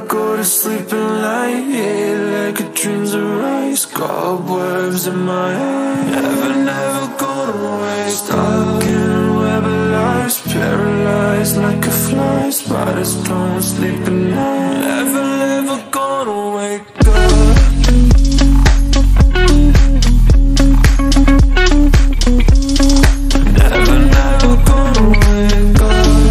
go to sleep at night, yeah, like a dreams arise. Cobwebs in my head, never gonna waste. Stuck in a web of lies, paralyzed like a fly. Spiders don't sleep at night, never gonna wake up. Never gonna wake up.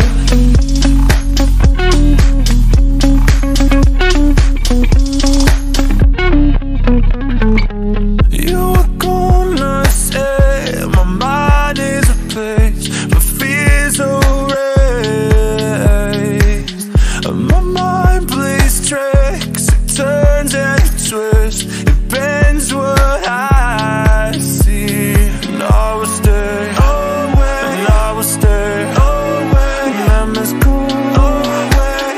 You were gonna say my mind is a place, my fears are raised. My mind plays tricks, it turns and it twists, it bends what I see. And I will stay away, and I will stay away. Memories go away.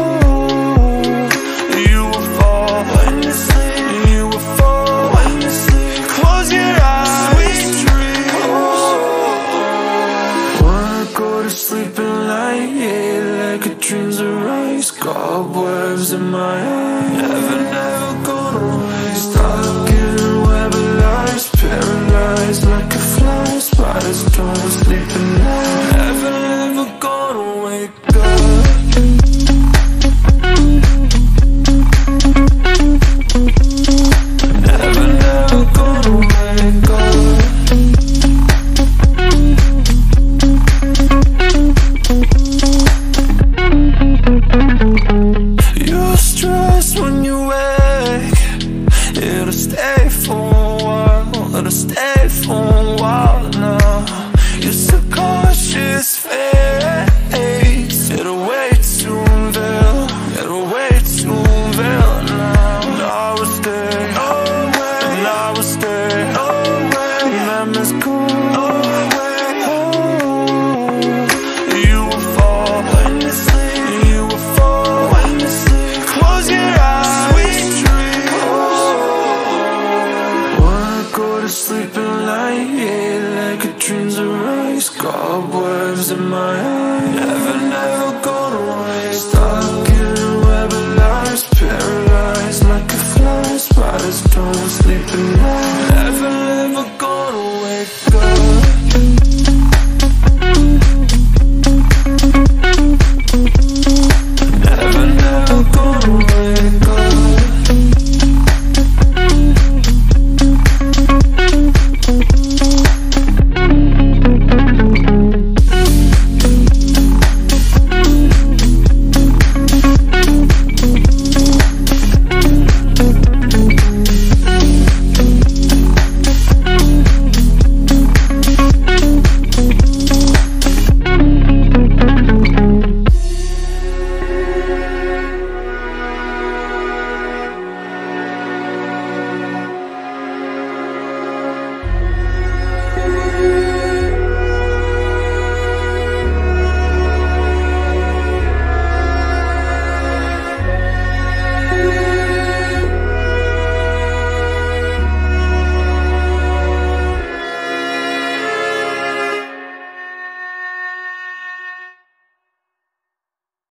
You will fall when you sleep, you will fall when you sleep. Close your eyes, sweet dreams. Wanna go to sleep at night, yeah, like a dreams arise. Cobwebs in my head, never gonna waste. Stuck in a web of lies, paralyzed like a fly. Spiders don't sleep at night.